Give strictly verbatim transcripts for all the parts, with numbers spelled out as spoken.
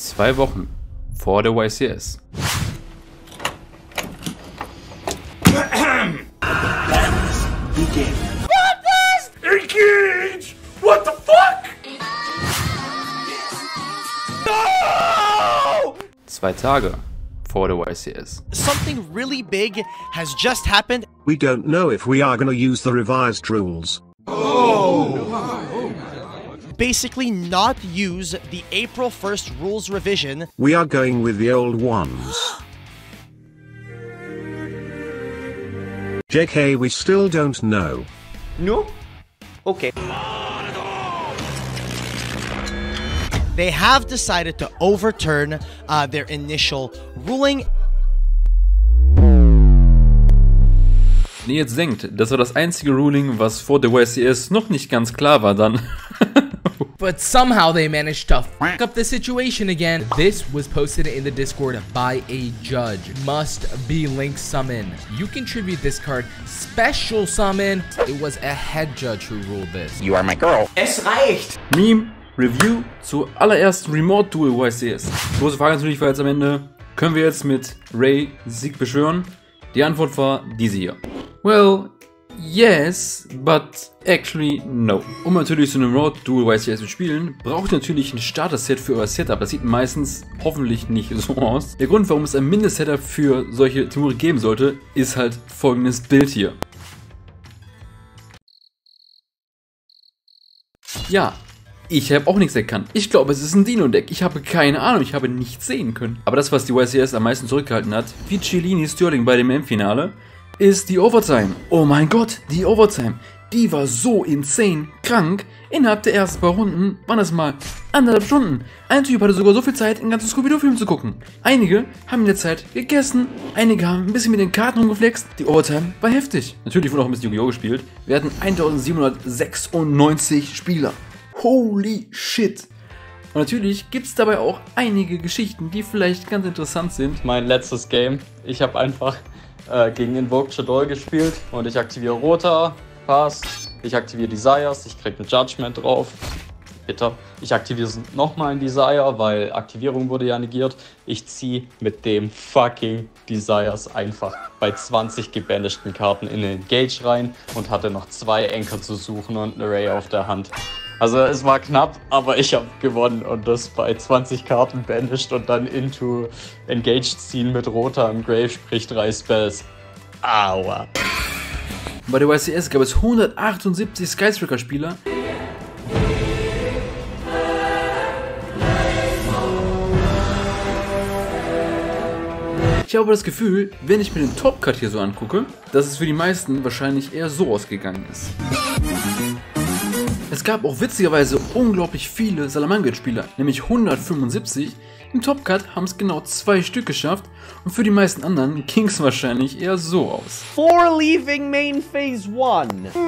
Zwei Wochen vor der Y C S. Engage! What the fuck? No! Zwei Tage vor der Y C S. Something really big has just happened. We don't know if we are gonna use the revised rules. Basically not use the April first rules revision. We are going with the old ones. J K, we still don't know. No? Okay. They have decided to overturn uh, their initial ruling. Wenn ihr jetzt denkt, das war das einzige Ruling, was vor der Y C S noch nicht ganz klar war, dann... But somehow they managed to fuck up the situation again. This was posted in the Discord by a judge. Must be link summon. You contribute this card. Special summon. It was a head judge who ruled this. You are my girl. Es reicht! Meme, Review zur allerersten Remote Duel Y C S. Große Frage natürlich war jetzt am Ende, können wir jetzt mit Ray Sieg beschwören? Die Antwort war diese hier. Well, yes, but actually no. Um natürlich so eine Remote Duel Y C S zu spielen, braucht ihr natürlich ein Starter-Set für euer Setup. Das sieht meistens hoffentlich nicht so aus. Der Grund, warum es ein Mindest-Setup für solche Timure geben sollte, ist halt folgendes Bild hier. Ja, ich habe auch nichts erkannt. Ich glaube, es ist ein Dino-Deck. Ich habe keine Ahnung, ich habe nichts sehen können. Aber das, was die Y C S am meisten zurückgehalten hat, wie Chiellini Sterling bei dem M-Finale, ist die Overtime. Oh mein Gott, die Overtime. Die war so insane krank. Innerhalb der ersten paar Runden waren das mal anderthalb Stunden. Ein Typ hatte sogar so viel Zeit, einen ganzen Scooby-Doo-Film zu gucken. Einige haben in der Zeit gegessen, einige haben ein bisschen mit den Karten rumgeflext. Die Overtime war heftig. Natürlich wurde auch ein bisschen Yu-Gi-Oh! Gespielt. Wir hatten eintausendsiebenhundertsechsundneunzig Spieler. Holy shit! Und natürlich gibt es dabei auch einige Geschichten, die vielleicht ganz interessant sind. Mein letztes Game. Ich habe einfach äh, gegen Invoked Shadow gespielt und ich aktiviere Rota, passt. Ich aktiviere Desires, ich kriege ein Judgment drauf. Bitter. Ich aktiviere nochmal ein Desire, weil Aktivierung wurde ja negiert. Ich ziehe mit dem fucking Desires einfach bei zwanzig gebanishten Karten in den Engage rein und hatte noch zwei Anchor zu suchen und eine Ray auf der Hand. Also es war knapp, aber ich habe gewonnen und das bei zwanzig Karten banished und dann into Engage ziehen mit Rota im Grave, sprich drei Spells. Aua. Bei der Y C S gab es hundertachtundsiebzig Skystriker-Spieler. Ich habe das Gefühl, wenn ich mir den Top-Cut hier so angucke, dass es für die meisten wahrscheinlich eher so ausgegangen ist. Es gab auch witzigerweise unglaublich viele Salamangreat-Spieler, nämlich hundertfünfundsiebzig. Im Top-Cut haben es genau zwei Stück geschafft und für die meisten anderen ging es wahrscheinlich eher so aus. Four leaving main phase one.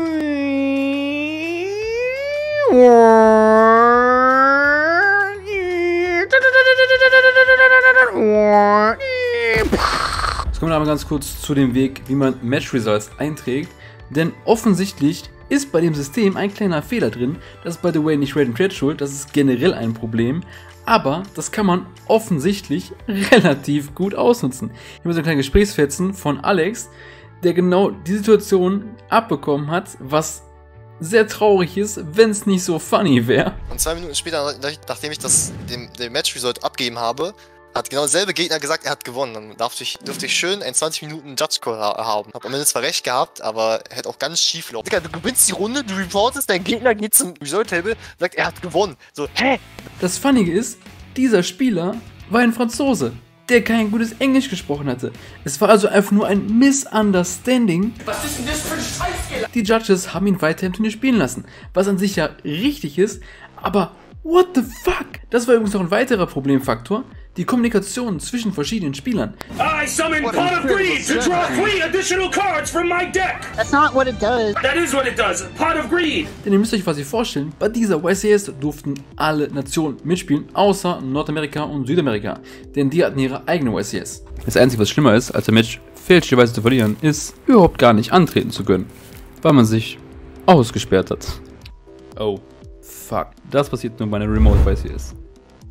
Jetzt kommen wir aber ganz kurz zu dem Weg, wie man Match Results einträgt, denn offensichtlich ist bei dem System ein kleiner Fehler drin. Das ist by the way nicht Red and Red schuld, das ist generell ein Problem. Aber das kann man offensichtlich relativ gut ausnutzen. Hier haben wir so ein kleines Gesprächsfetzen von Alex, der genau die Situation abbekommen hat, was sehr traurig ist, wenn es nicht so funny wäre. Und zwei Minuten später, nachdem ich das dem, dem Match-Result abgegeben habe, hat genau derselbe Gegner gesagt, er hat gewonnen. Dann durfte ich, durfte ich schön einen zwanzig Minuten Judge-Call haben. Hab am Ende zwar recht gehabt, aber hätte auch ganz schief laufen. Digga, du gewinnst die Runde, du reportest, dein Gegner geht zum Result-Table, sagt, er hat gewonnen. So, hä? Das Funnige ist, dieser Spieler war ein Franzose, der kein gutes Englisch gesprochen hatte. Es war also einfach nur ein Misunderstanding. Was ist denn das für ein Scheißfehler? Die Judges haben ihn weiter im Turnier spielen lassen, was an sich ja richtig ist, aber what the fuck? Das war übrigens noch ein weiterer Problemfaktor. Die Kommunikation zwischen verschiedenen Spielern. I summon Pot of Greed to draw three additional cards from my deck. That's not what it does. That is what it does. Pot of Greed. Denn ihr müsst euch quasi vorstellen, bei dieser Y C S durften alle Nationen mitspielen, außer Nordamerika und Südamerika. Denn die hatten ihre eigene Y C S. Das Einzige, was schlimmer ist, als ein Match fälschlicherweise zu verlieren, ist, überhaupt gar nicht antreten zu können. Weil man sich ausgesperrt hat. Oh, fuck. Das passiert nur bei einer Remote Y C S.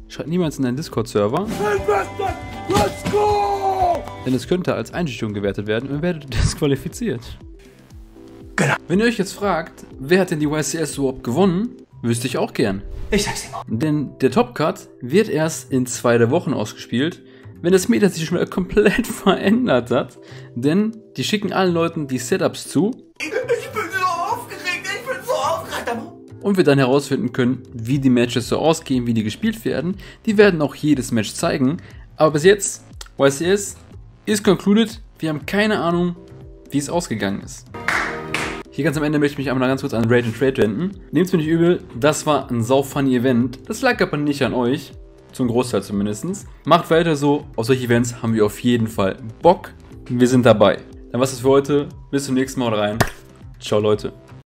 schreibt niemals in deinen Discord-Server. Let's go! Denn es könnte als Einschüchterung gewertet werden und werdet disqualifiziert. Genau. Wenn ihr euch jetzt fragt, wer hat denn die Y C S überhaupt gewonnen, wüsste ich auch gern. Ich sag's immer. Denn der Top-Cut wird erst in zwei der Wochen ausgespielt, wenn das Meta sich schon mal komplett verändert hat. Denn die schicken allen Leuten die Setups zu. Ich bin so aufgeregt, ich bin so aufgeregt. Und wir dann herausfinden können, wie die Matches so ausgehen, wie die gespielt werden. Die werden auch jedes Match zeigen. Aber bis jetzt, Y C S ist concluded. Wir haben keine Ahnung, wie es ausgegangen ist. Hier ganz am Ende möchte ich mich einmal ganz kurz an Rage and Trade wenden. Nehmt es mir nicht übel, das war ein sau funny Event. Das lag aber nicht an euch. Zum Großteil zumindest. Macht weiter so. Auf solche Events haben wir auf jeden Fall Bock. Wir sind dabei. Dann war's das für heute. Bis zum nächsten Mal rein. Ciao Leute.